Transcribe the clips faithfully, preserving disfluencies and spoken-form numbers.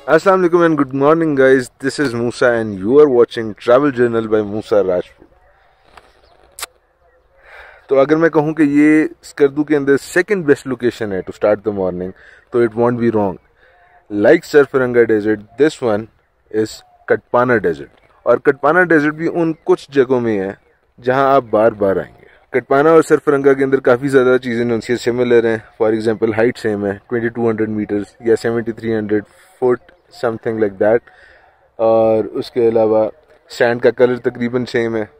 Assalamu alaikum and good morning guys, this is Musa and you are watching Travel Journal by Musa Rajput। तो अगर मैं कहूँ कि ये स्कर्दू के अंदर सेकंड बेस्ट लोकेशन है टू स्टार्ट द मॉर्निंग, तो it won't be wrong. Like Sarfaranga desert, this one is Katpana desert. और कटपाना डेजर्ट भी उन कुछ जगहों में है जहाँ आप बार बार आएंगे। कटपाना और सरफरंगा के अंदर काफ़ी ज़्यादा चीज़ें उनसे सिमिलर हैं। फॉर एग्जांपल हाइट सेम है, ट्वेंटी टू हंड्रेड मीटर्स या seventy three hundred foot something like that. और उसके अलावा सैंड का कलर तकरीबन सेम है।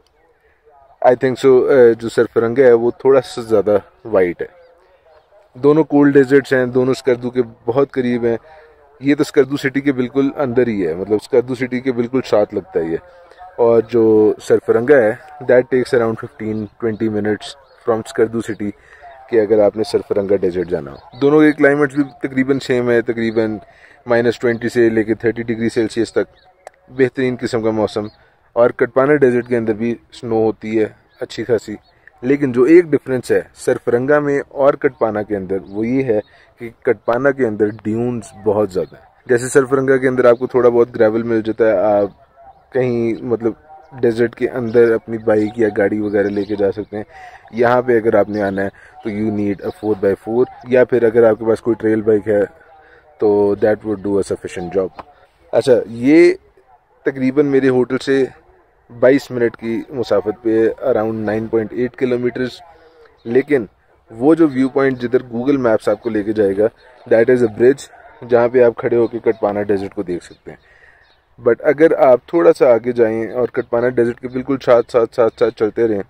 आई थिंक सो जो सरफरंगा है वो थोड़ा सा ज़्यादा वाइट है। दोनों कोल्ड डेजर्ट्स हैं, दोनों स्कर्दू के बहुत करीब हैं। ये तो स्कर्दू सिटी के बिल्कुल अंदर ही है, मतलब स्कर्दू सिटी के बिल्कुल साथ लगता है ये। और जो सरफरंगा है that takes around fifteen twenty minutes from Skardu city कि अगर आपने सरफरंगा डेजर्ट जाना हो। दोनों के क्लाइमेट्स भी तकरीबन सेम है, तकरीबन माइनस ट्वेंटी से लेकर थर्टी डिग्री सेल्सियस तक बेहतरीन किस्म का मौसम। और कटपाना डेजर्ट के अंदर भी स्नो होती है अच्छी खासी। लेकिन जो एक डिफरेंस है सरफरंगा में और कटपाना के अंदर वो ये है कि कटपाना के अंदर ड्यून्स बहुत ज़्यादा है। जैसे सरफरंगा के अंदर आपको थोड़ा बहुत ग्रेवल मिल जाता है, आप कहीं मतलब डेजर्ट के अंदर अपनी बाइक या गाड़ी वगैरह लेके जा सकते हैं। यहाँ पे अगर आपने आना है तो you need a four by four, या फिर अगर आपके पास कोई ट्रेल बाइक है तो that would do a sufficient job. अच्छा, ये तकरीबन मेरे होटल से बाईस मिनट की मुसाफत पे around nine point eight kilometres. लेकिन वो जो व्यू पॉइंट जिधर गूगल मैप्स आपको लेके जाएगा दैट इज़ अ ब्रिज, जहाँ पे आप खड़े होकर कटपाना डेजर्ट को देख सकते हैं। बट अगर आप थोड़ा सा आगे जाएं और कटपाना डेजर्ट के बिल्कुल साथ साथ साथ साथ चलते रहें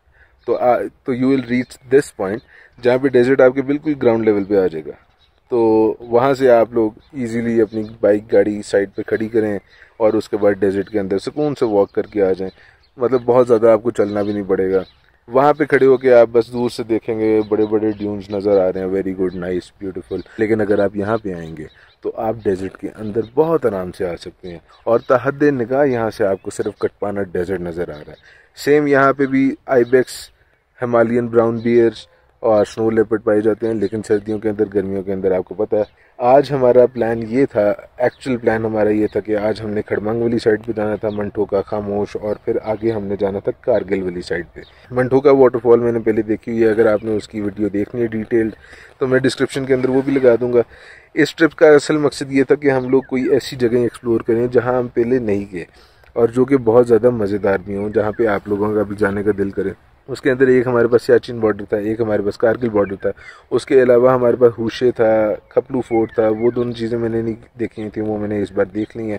तो आ, तो you will reach this point जहाँ पे डेजर्ट आपके बिल्कुल ग्राउंड लेवल पे आ जाएगा। तो वहाँ से आप लोग इजीली अपनी बाइक गाड़ी साइड पे खड़ी करें और उसके बाद डेजर्ट के अंदर सुकून से वॉक करके आ जाएं। मतलब बहुत ज़्यादा आपको चलना भी नहीं पड़ेगा। वहाँ पे खड़े होकर आप बस दूर से देखेंगे बड़े बड़े ड्यून्स नज़र आ रहे हैं, वेरी गुड, नाइस, ब्यूटीफुल। लेकिन अगर आप यहाँ पे आएंगे तो आप डेजर्ट के अंदर बहुत आराम से आ सकते हैं और तहद निगाह यहाँ से आपको सिर्फ कटपाना डेजर्ट नज़र आ रहा है। सेम यहाँ पे भी आइबेक्स, हिमालयन ब्राउन बियर्स और स्नो लेपर्ड पाए जाते हैं। लेकिन सर्दियों के अंदर, गर्मियों के अंदर आपको पता है। आज हमारा प्लान ये था, एक्चुअल प्लान हमारा ये था कि आज हमने खड़मंग वाली साइड पे जाना था, मंठोका, खामोश, और फिर आगे हमने जाना था कारगिल वाली साइड पे। मंठोका वाटरफॉल मैंने पहले देखी हुई है, अगर आपने उसकी वीडियो देखनी है डिटेल्ड तो मैं डिस्क्रिप्शन के अंदर वो भी लगा दूंगा। इस ट्रिप का असल मकसद ये था कि हम लोग कोई ऐसी जगह एक्सप्लोर करें जहाँ हम पहले नहीं गए और जो कि बहुत ज़्यादा मज़ेदार भी हों, जहाँ पे आप लोगों का भी जाने का दिल करे। उसके अंदर एक हमारे पास सियाचिन बॉर्डर था, एक हमारे पास कारगिल बॉर्डर था। उसके अलावा हमारे पास हुशे था, खपलू फोर्ट था। वो दोनों चीज़ें मैंने नहीं देखी थी, वो मैंने इस बार देख ली हैं।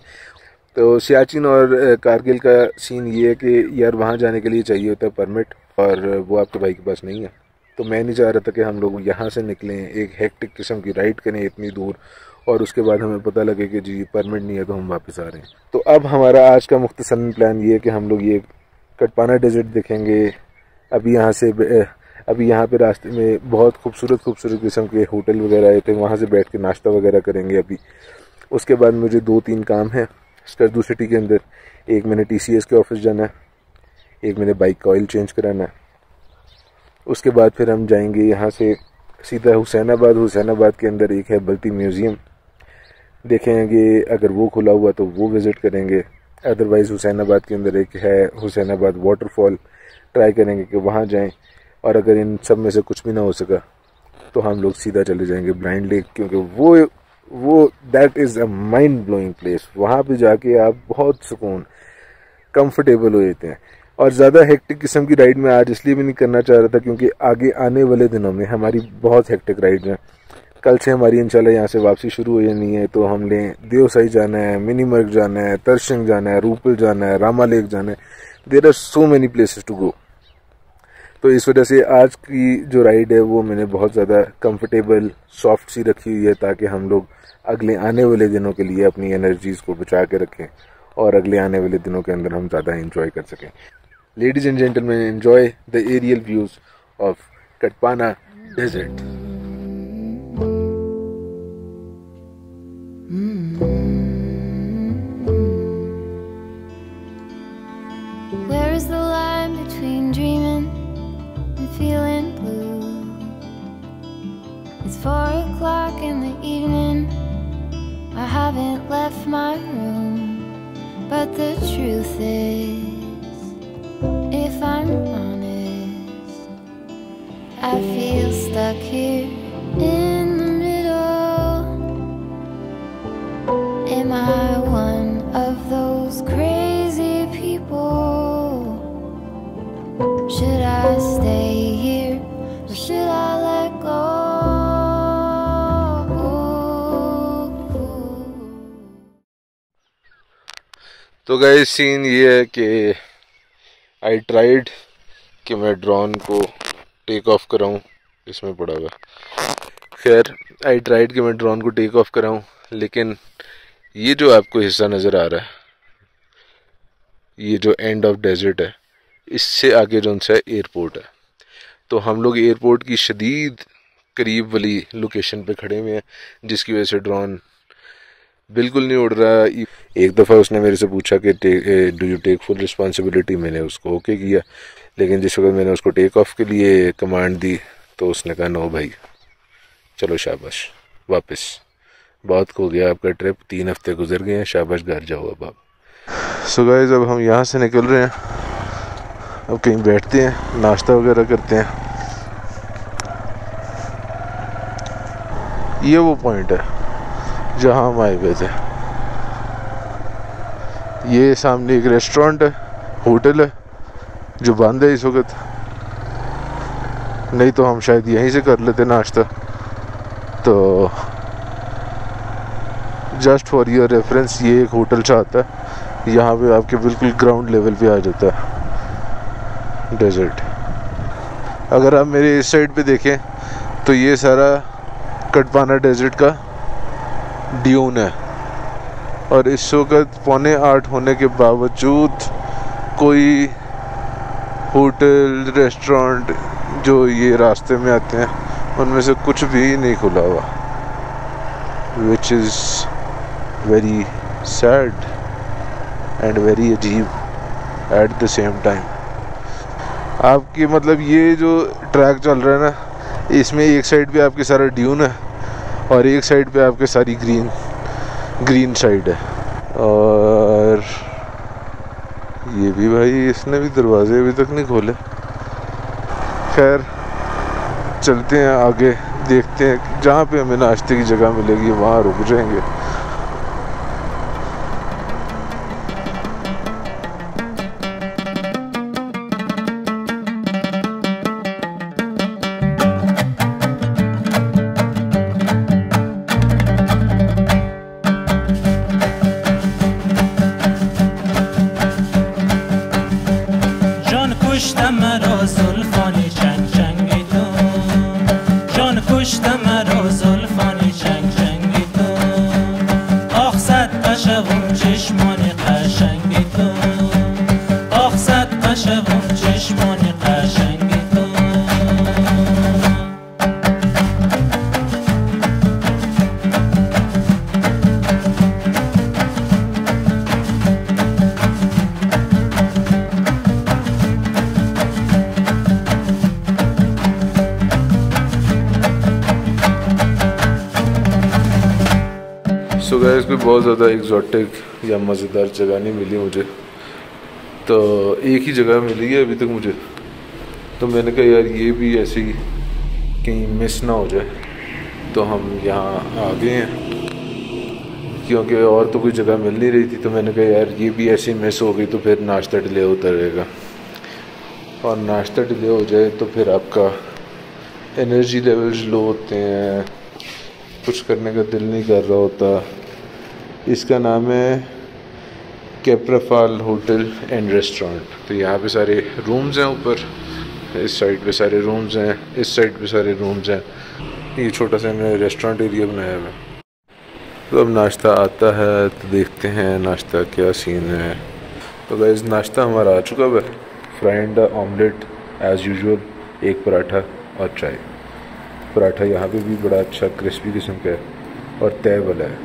तो सियाचिन और कारगिल का सीन ये है कि यार वहाँ जाने के लिए चाहिए होता है परमिट, और वो आपके भाई के पास नहीं है। तो मैं नहीं चाह रहा था कि हम लोग यहाँ से निकलें, एक हेक्टिक किस्म की राइड करें इतनी दूर, और उसके बाद हमें पता लगे कि जी परमिट नहीं है तो हम वापस आ रहे हैं। तो अब हमारा आज का मुख्तसरन प्लान ये है कि हम लोग ये कटपाना डेजर्ट देखेंगे। अभी यहाँ से अभी यहाँ पे रास्ते में बहुत खूबसूरत खूबसूरत किस्म के होटल वगैरह आए थे, वहाँ से बैठ के नाश्ता वगैरह करेंगे अभी। उसके बाद मुझे दो तीन काम है स्कर्दू सिटी के अंदर। एक मैंने टी सी एस के ऑफिस जाना है, एक मैंने बाइक का ऑयल चेंज कराना है। उसके बाद फिर हम जाएंगे यहाँ से सीधा हुसैनाबाद। हुसैनाबाद के अंदर एक है बल्ती म्यूज़ियम, देखेंगे अगर वो खुला हुआ तो वो विज़िट करेंगे। अदरवाइज़ हुसैनाबाद के अंदर एक है हुसैनाबाद वाटरफॉल, ट्राई करेंगे कि वहाँ जाएं। और अगर इन सब में से कुछ भी ना हो सका तो हम लोग सीधा चले जाएंगे ब्लाइंड लेक, क्योंकि वो वो that is a mind blowing place. वहाँ पे जाके आप बहुत सुकून कंफर्टेबल हो जाते हैं। और ज़्यादा हेक्टिक किस्म की राइड मैं आज इसलिए भी नहीं करना चाह रहा था क्योंकि आगे आने वाले दिनों में हमारी बहुत हेक्टिक राइड हैं। कल से हमारी इंशाल्लाह यहाँ से वापसी शुरू हो जानी है। तो हमने देवसाई जाना है, मिनी मर्ग जाना है, तरशंग जाना है, रूपल जाना है, रामा लेक जाना है। There are so many places to go. तो इस वजह से आज की जो राइड है वो मैंने बहुत ज़्यादा कंफर्टेबल सॉफ्ट सी रखी हुई है, ताकि हम लोग अगले आने वाले दिनों के लिए अपनी एनर्जीज़ को बचा के रखें और अगले आने वाले दिनों के अंदर हम ज़्यादा एंजॉय कर सकें। Ladies and gentleman, enjoy the aerial views of Katpana desert. Where is the line between dreaming and feeling blue? It's four o'clock in the evening I haven't left my room, but the truth is, if I'm honest, I feel stuck here in the middle. Am I one of those crazy people? Should I stay here or should I let go? तो guys scene ये है कि I tried कि मैं drone को take off कराऊं, इसमें पड़ा हुआ। खैर आई ट्राइड कि मैं ड्रोन को टेक ऑफ कराऊं, लेकिन ये जो आपको हिस्सा नज़र आ रहा है, ये जो एंड ऑफ डेजर्ट है, इससे आगे जो सा एयरपोर्ट है। तो हम लोग एयरपोर्ट की शदीद करीब वाली लोकेशन पे खड़े हुए हैं, जिसकी वजह से ड्रोन बिल्कुल नहीं उड़ रहा। एक दफ़ा उसने मेरे से पूछा कि do you take full responsibility, मैंने उसको ओके किया, लेकिन जिस वक्त मैंने उसको टेक ऑफ के लिए कमांड दी तो उसने कहा नो भाई चलो शाबाश वापस, बहुत हो गया आपका ट्रिप, तीन हफ्ते गुजर गए हैं, शाबाश घर जाओ अब आप। सो गाइस अब हम यहाँ से निकल रहे हैं, अब कहीं बैठते हैं, नाश्ता वगैरह करते हैं। ये वो पॉइंट है जहाँ हम आए हुए थे। ये सामने एक रेस्टोरेंट है, होटल है जो बंद है इस वक्त, नहीं तो हम शायद यहीं से कर लेते नाश्ता। तो जस्ट फॉर योर रेफरेंस ये एक होटल चाहता है, यहाँ पे आपके बिल्कुल ग्राउंड लेवल पे आ जाता है डेजर्ट। अगर आप मेरे इस साइड पे देखें तो ये सारा कटपाना डेजर्ट का ड्यून है, और इस वक्त पौने आठ होने के बावजूद कोई होटल रेस्टोरेंट जो ये रास्ते में आते हैं उनमें से कुछ भी नहीं खुला हुआ, which is very sad and very अजीब एट द सेम टाइम। आपकी मतलब ये जो ट्रैक चल रहा है ना, इसमें एक साइड पे आपके सारा ड्यून है और एक साइड पे आपके सारी ग्रीन ग्रीन साइड है। और ये भी भाई इसने भी दरवाजे अभी तक नहीं खोले। खैर चलते हैं आगे, देखते हैं जहाँ पे हमें नाश्ते की जगह मिलेगी वहाँ रुक जाएंगे। सो गाइस कोई बहुत ज़्यादा एग्जॉटिक या मज़ेदार जगह नहीं मिली मुझे, तो एक ही जगह मिली है अभी तक मुझे। तो मैंने कहा यार ये भी ऐसी कहीं मिस ना हो जाए, तो हम यहाँ आ गए हैं क्योंकि और तो कोई जगह मिल नहीं रही थी। तो मैंने कहा यार ये भी ऐसी मिस हो गई तो फिर नाश्ता डिले होता रहेगा, और नाश्ता डिले हो जाए तो फिर आपका एनर्जी लेवल्स लो होते हैं, कुछ करने का दिल नहीं कर रहा होता। इसका नाम है कैप्राफाल होटल एंड रेस्टोरेंट। तो यहाँ पे सारे रूम्स हैं, ऊपर इस साइड पे सारे रूम्स हैं, इस साइड पे सारे रूम्स हैं। ये छोटा सा इन्होंने रेस्टोरेंट एरिया बनाया हुआ है। तो अब नाश्ता आता है तो देखते हैं नाश्ता क्या सीन है। तो गाइस नाश्ता हमारा आ चुका है, फ्राइड ऑमलेट एज़ यूजुअल, एक पराठा और चाय। पराठा यहाँ पे भी बड़ा अच्छा क्रिस्पी किस्म का है और तय वाला है।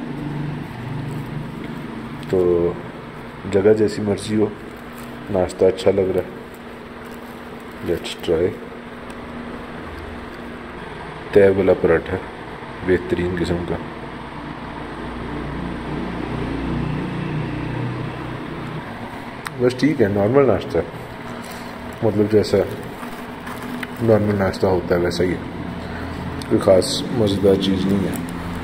तो जगह जैसी मर्जी हो, नाश्ता अच्छा लग रहा है। लेट्स ट्राई तय वाला पराठा, बेहतरीन किस्म का। बस ठीक है, नॉर्मल नाश्ता है, मतलब जैसा नॉर्मल नाश्ता होता है वैसा ही है, कोई ख़ास मज़ेदार चीज़ नहीं है।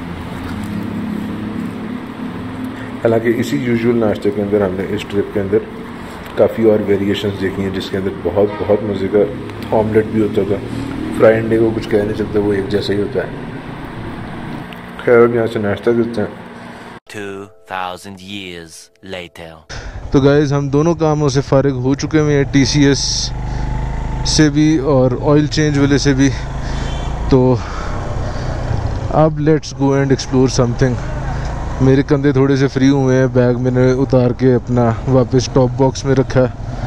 हालांकि इसी यूजुअल नाश्ते के अंदर हमने इस ट्रिप के अंदर काफ़ी और वेरिएशंस देखी हैं, जिसके अंदर बहुत बहुत मज़े का ऑमलेट भी होता था। फ्राई अंडे को कुछ कह नहीं सकते, वो एक जैसा ही होता है। खैर अब यहाँ से नाश्ता करते हैं। two thousand years later. तो गाइज़ हम दोनों कामों से फारिग हो चुके हैं, टी सी एस से भी और ऑयल चेंज वाले से भी। तो अब let's go and explore something. मेरे कंधे थोड़े से फ्री हुए हैं, बैग मैंने उतार के अपना वापस टॉप बॉक्स में रखा।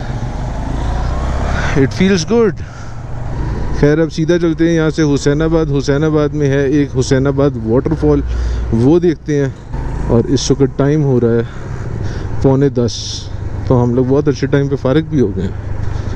It feels good. खैर अब सीधा चलते हैं यहाँ से हुसैनाबाद। हुसैनाबाद में है एक हुसैनाबाद वाटरफॉल, वो देखते हैं। और इस वक्त टाइम हो रहा है पौने दस, तो हम लोग बहुत अच्छे टाइम पे फारिग भी हो गए हैं।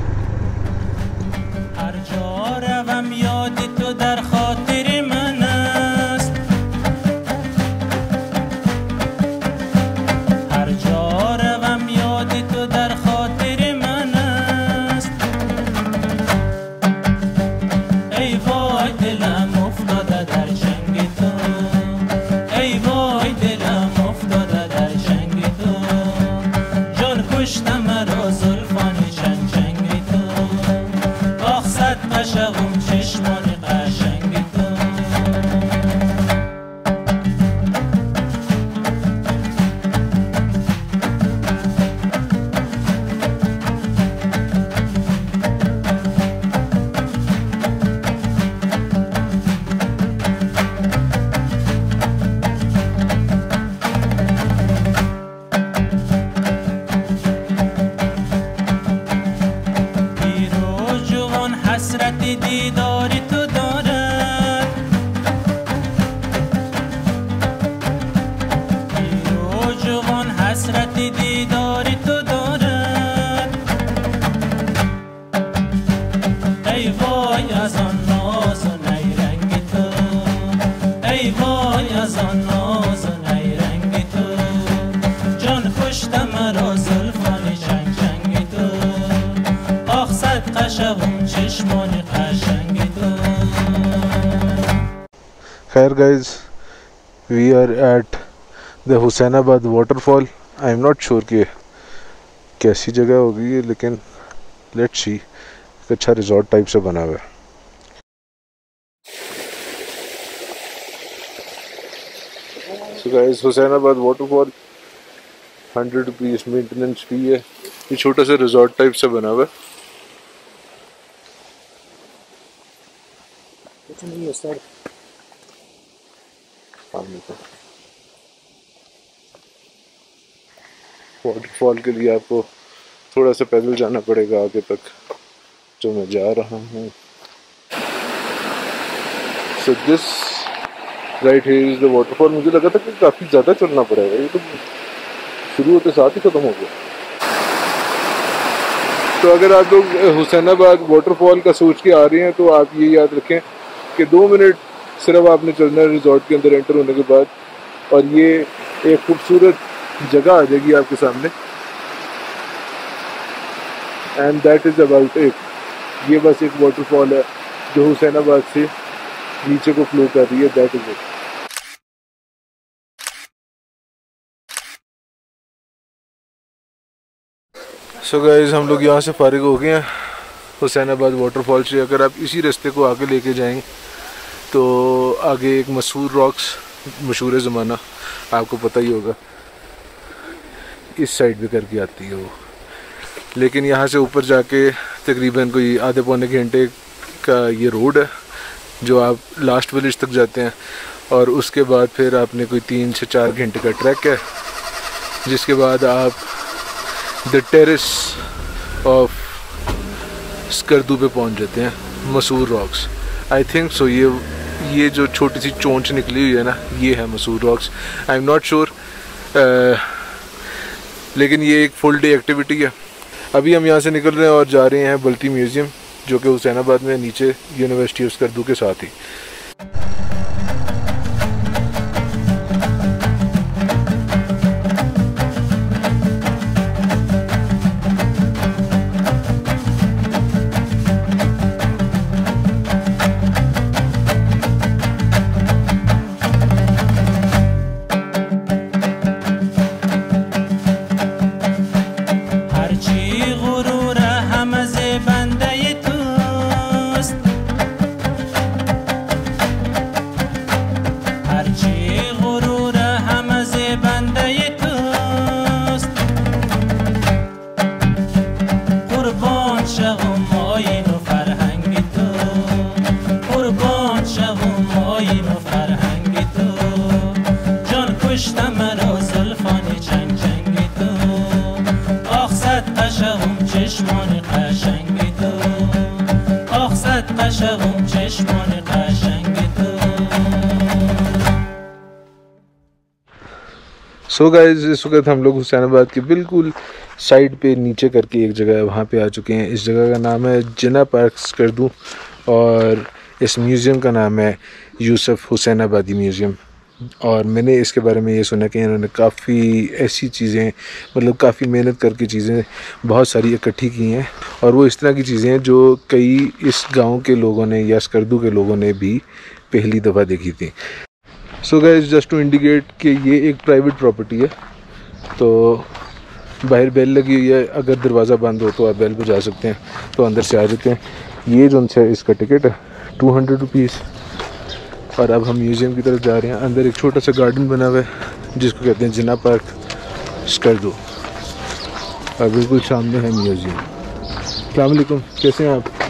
खैर guys we are at the Husainabad waterfall. I am not sure कि कैसी जगह होगी, लेकिन लेट्स सी। एक अच्छा रिजॉर्ट टाइप से बना हुआ है। So guys Husainabad waterfall hundred rupees maintenance fee है। ये छोटा सा रिजॉर्ट टाइप से बना हुआ है। कुछ नहीं है सर, वाटरफॉल के लिए आपको थोड़ा सा पैदल जाना पड़ेगा आगे तक, जो मैं जा रहा हूँ। So this right here is the waterfall. मुझे लगा था कि काफ़ी ज़्यादा चलना पड़ेगा, ये तो शुरू होते साथ ही ख़त्म हो गया। तो अगर आप लोग हुसैनाबाद वाटरफॉल का सोच के आ रहे हैं तो आप ये याद रखें कि दो मिनट सिर्फ आपने चलना है रिजॉर्ट के अंदर एंटर होने के बाद, और ये एक खूबसूरत जगह आ जाएगी आपके सामने। And that is about it. ये बस एक वाटरफॉल है जो हुसैनाबाद से नीचे को फ्लो कर रही है, that is it. So guys हम लोग यहाँ से फारिग हो गए हैं हुसैनाबाद वाटरफॉल से। अगर आप इसी रास्ते को आगे लेके जाएंगे तो आगे एक मशहूर रॉक्स, मशहूर ज़माना, आपको पता ही होगा, इस साइड भी करके आती है वो। लेकिन यहाँ से ऊपर जाके तकरीबन कोई आधे पौने घंटे का ये रोड है जो आप लास्ट विलेज तक जाते हैं, और उसके बाद फिर आपने कोई तीन से चार घंटे का ट्रैक है, जिसके बाद आप द टेरेस ऑफ स्कर्दू पे पहुँच जाते हैं, मशहूर रॉक्स। आई थिंक सो ये ये जो छोटी सी चोंच निकली हुई है ना, ये है मशहूर rocks. I am not sure, लेकिन ये एक फुल डे एक्टिविटी है। अभी हम यहाँ से निकल रहे हैं और जा रहे हैं बल्ती म्यूज़ियम, जो कि हुसैनाबाद में नीचे यूनिवर्सिटी ऑफ स्कर्दू के साथ ही। सो गाइस, इस वक्त हम लोग हुसैनाबाद के बिल्कुल साइड पे नीचे करके एक जगह है, वहाँ पे आ चुके हैं। इस जगह का नाम है जिन्ना पार्क स्कर्दू और इस म्यूज़ियम का नाम है यूसुफ हुसैनाबादी म्यूज़ियम। और मैंने इसके बारे में ये सुना कि इन्होंने काफ़ी ऐसी चीज़ें, मतलब काफ़ी मेहनत करके चीज़ें बहुत सारी इकट्ठी की हैं, और वो इस तरह की चीज़ें हैं जो कई इस गांव के लोगों ने या स्कर्दू के लोगों ने भी पहली दफ़ा देखी थी। So guys, just to indicate कि ये एक प्राइवेट प्रॉपर्टी है, तो बाहर बेल लगी हुई है, अगर दरवाज़ा बंद हो तो आप बेल बजा सकते हैं, तो अंदर से आ जाते हैं। ये जो है इसका टिकट है टू हंड्रेड रुपीज़। और अब हम म्यूज़ियम की तरफ जा रहे हैं। अंदर एक छोटा सा गार्डन बना हुआ है जिसको कहते हैं जिन्ना पार्क स्कर्दू, और बिल्कुल सामने है म्यूज़ियम। अस्सलाम वालेकुम, कैसे हैं आप?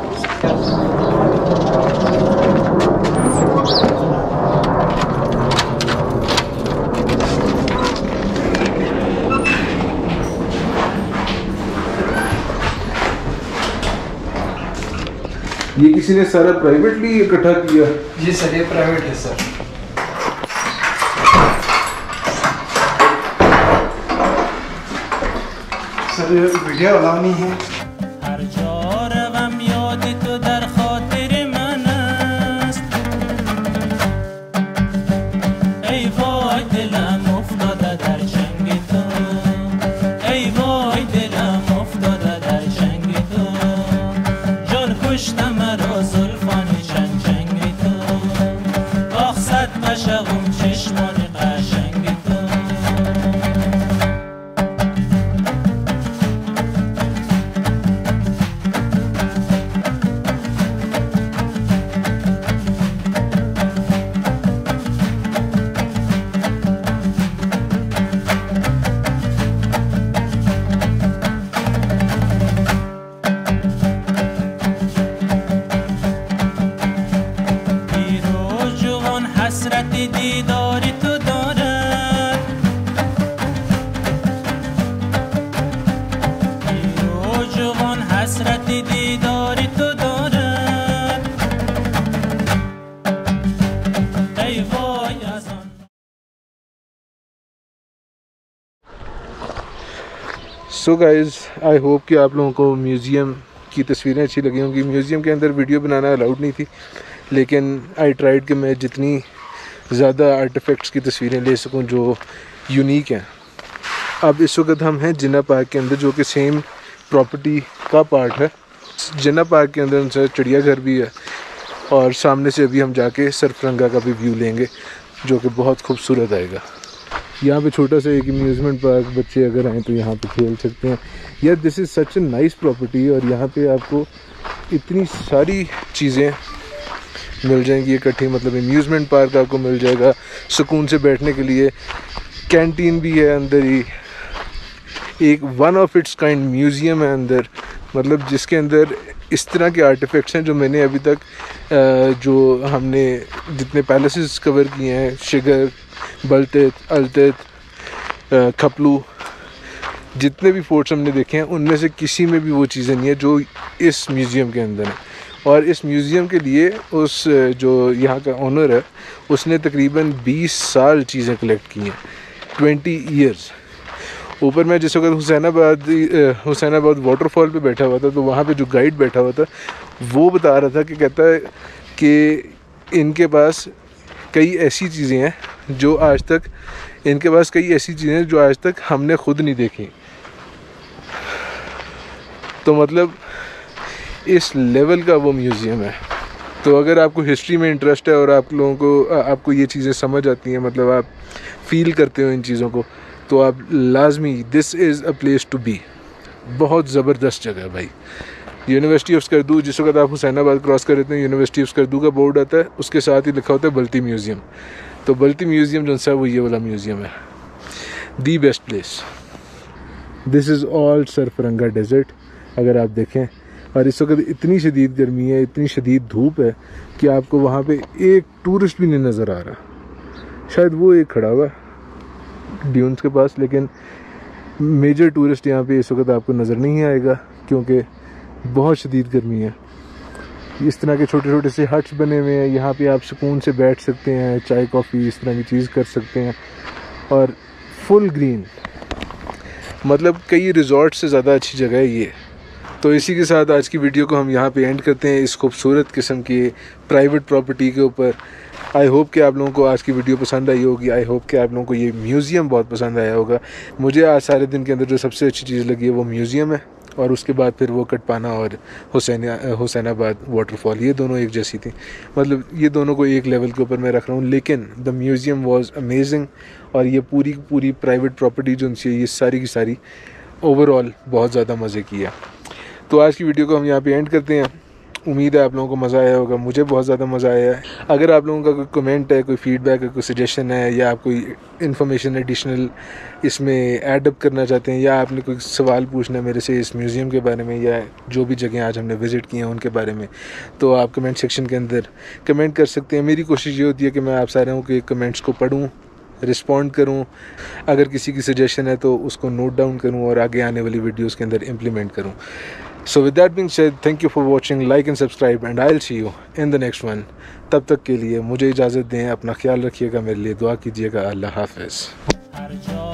ये किसी ने सारा प्राइवेटली इकट्ठा किया? जी सर, ये प्राइवेट है सर। सर वीडियो अलाउ नहीं है। सो गाइज़, आई होप कि आप लोगों को म्यूज़ियम की तस्वीरें अच्छी लगी होंगी। म्यूज़ियम के अंदर वीडियो बनाना अलाउड नहीं थी, लेकिन आई ट्राइड कि मैं जितनी ज़्यादा आर्टिफैक्ट्स की तस्वीरें ले सकूं जो यूनिक हैं। अब इस वक्त हम हैं जिन्ना पार्क के अंदर, जो कि सेम प्रॉपर्टी का पार्ट है। जिन्ना पार्क के अंदर उनसे चिड़ियाघर भी है, और सामने से अभी हम जाके सरफरंगा का भी व्यू लेंगे जो कि बहुत खूबसूरत आएगा। यहाँ पे छोटा सा एक अम्यूज़मेंट पार्क, बच्चे अगर आएँ तो यहाँ पे खेल सकते हैं। यार this is such a nice property, और यहाँ पे आपको इतनी सारी चीज़ें मिल जाएंगी इकट्ठी। मतलब अम्यूज़मेंट पार्क आपको मिल जाएगा, सुकून से बैठने के लिए कैंटीन भी है अंदर ही, एक one of its kind museum है अंदर, मतलब जिसके अंदर इस तरह के आर्टिफैक्ट्स हैं जो मैंने अभी तक जो हमने जितने पैलेसेस कवर किए हैं, शिगर, बलतेत, अलतेत, खपलू, जितने भी फोर्ट्स हमने देखे हैं उनमें से किसी में भी वो चीज़ें नहीं है जो इस म्यूज़ियम के अंदर है। और इस म्यूज़ियम के लिए उस जो यहाँ का ओनर है उसने तकरीबन बीस साल चीज़ें कलेक्ट की हैं, ट्वेंटी इयर्स। ऊपर मैं जिस वक्त हुसैनाबाद हुसैनाबाद वाटरफॉल पे बैठा हुआ था, तो वहाँ पे जो गाइड बैठा हुआ था वो बता रहा था कि कहता है कि इनके पास कई ऐसी चीज़ें हैं जो आज तक इनके पास कई ऐसी चीज़ें जो आज तक हमने खुद नहीं देखी। तो मतलब इस लेवल का वो म्यूज़ियम है। तो अगर आपको हिस्ट्री में इंटरेस्ट है और आप लोगों को आपको ये चीज़ें समझ आती हैं, मतलब आप फील करते हो इन चीज़ों को, तो आप लाजमी, this is a place to be. बहुत ज़बरदस्त जगह है भाई। यूनिवर्सिटी ऑफ स्कर्दू, जिस वक्त आप हुसैनाबाद क्रॉस कर रहे हैं यूनिवर्सिटी ऑफ स्कर्दू का बोर्ड आता है, उसके साथ ही लिखा होता है बल्ती म्यूज़ियम। तो बल्ती म्यूज़ियम जो सा वो ये वाला म्यूज़ियम है, the best place. This is all Sarfaranga desert अगर आप देखें, और इस वक्त इतनी शदीद गर्मी है, इतनी शदीद धूप है कि आपको वहाँ पे एक टूरिस्ट भी नहीं नज़र आ रहा। शायद वो एक खड़ा हुआ है ड्यून्स के पास, लेकिन मेजर टूरिस्ट यहाँ पे इस वक्त आपको नज़र नहीं आएगा क्योंकि बहुत शदीद गर्मी है। इस तरह के छोटे छोटे से हट्स बने हुए हैं, यहाँ पे आप सुकून से बैठ सकते हैं, चाय कॉफ़ी इस तरह की चीज़ कर सकते हैं। और फुल ग्रीन, मतलब कई रिजॉर्ट से ज़्यादा अच्छी जगह है ये। तो इसी के साथ आज की वीडियो को हम यहाँ पे एंड करते हैं, इस खूबसूरत किस्म की प्राइवेट प्रॉपर्टी के ऊपर। आई होप कि आप लोगों को आज की वीडियो पसंद आई होगी। आई होप कि आप लोगों को ये म्यूज़ियम बहुत पसंद आया होगा। मुझे आज सारे दिन के अंदर जो सबसे अच्छी चीज़ लगी है वो म्यूज़ियम है, और उसके बाद फिर वो कटपाना और हुसैन हुसैनाबाद वाटरफॉल, ये दोनों एक जैसी थी। मतलब ये दोनों को एक लेवल के ऊपर मैं रख रहा हूँ, लेकिन द म्यूज़ियम वाज अमेजिंग। और ये पूरी पूरी प्राइवेट प्रॉपर्टी जो उनसे ये सारी की सारी ओवरऑल बहुत ज़्यादा मज़े की है। तो आज की वीडियो को हम यहाँ पे एंड करते हैं। उम्मीद है आप लोगों को मज़ा आया होगा, मुझे बहुत ज़्यादा मज़ा आया है। अगर आप लोगों का कोई कमेंट है, कोई फीडबैक है, कोई सजेशन है, या आप कोई इन्फॉर्मेशन एडिशनल इसमें ऐड अप करना चाहते हैं, या आपने कोई सवाल पूछना है मेरे से इस म्यूज़ियम के बारे में, या जो भी जगह आज हमने विज़िट किए हैं उनके बारे में, तो आप कमेंट सेक्शन के अंदर कमेंट कर सकते हैं। मेरी कोशिश ये होती है कि मैं आप सारों के कमेंट्स को पढूँ, रिस्पॉन्ड करूं। अगर किसी की सजेशन है तो उसको नोट डाउन करूं और आगे आने वाली वीडियोस के अंदर इम्प्लीमेंट करूं। So with that being said, thank you for watching, like and subscribe, and I will see you in the next one. तब तक के लिए मुझे इजाज़त दें, अपना ख्याल रखिएगा, मेरे लिए दुआ कीजिएगा। अल्लाह हाफ़िज़।